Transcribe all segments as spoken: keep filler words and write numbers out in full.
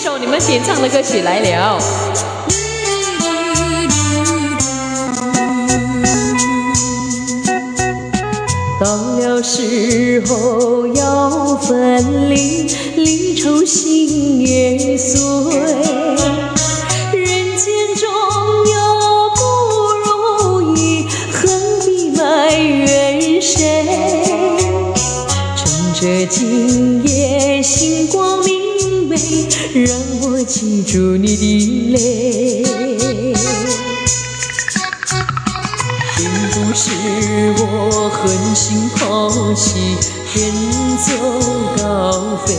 首你们点唱的歌曲来了。到了时候要分离，离愁心也碎。人间中有不如意，何必埋怨谁？趁着今夜星光明媚，让我记住你的泪。并不是我狠心抛弃，远走高飞。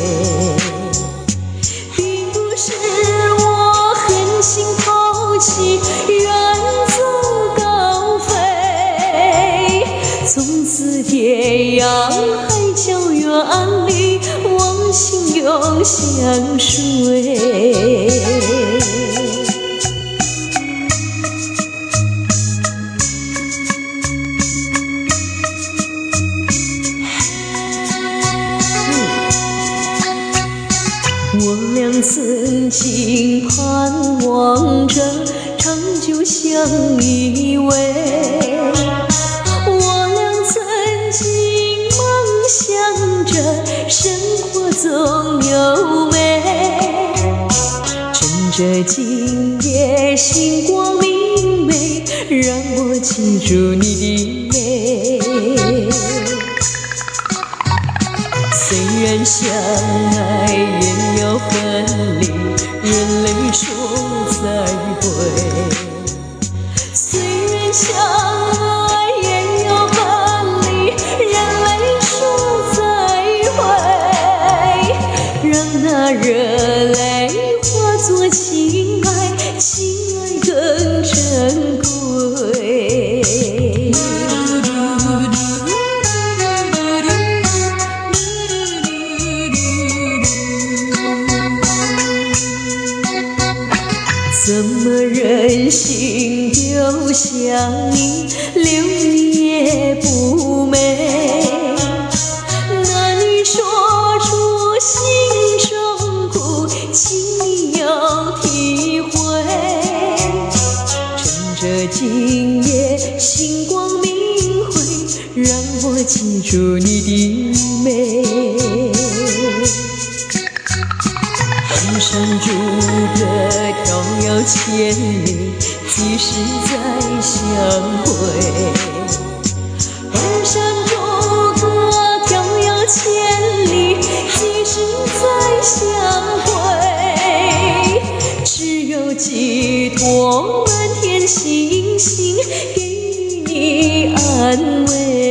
并不是我狠心抛弃，远走高飞。从此天涯海角远离，望心永相随。我俩曾经盼望着长久相依偎，我俩曾经梦想着生活总优美。趁着今夜星光明媚，让我记住你的美。虽然相爱也要分离，眼泪说再会。虽然相爱也要分离，眼泪说再会。让那热泪化作情爱，情爱更珍贵。怎么忍心丢下你，留你也不美。那你说出心中苦，请你要体会。趁着今夜星光明辉，让我记住你的美。人生如歌迢遥千里，几时再相会？人生如歌迢遥千里，几时再相会？只有寄托满天星星，给予你安慰。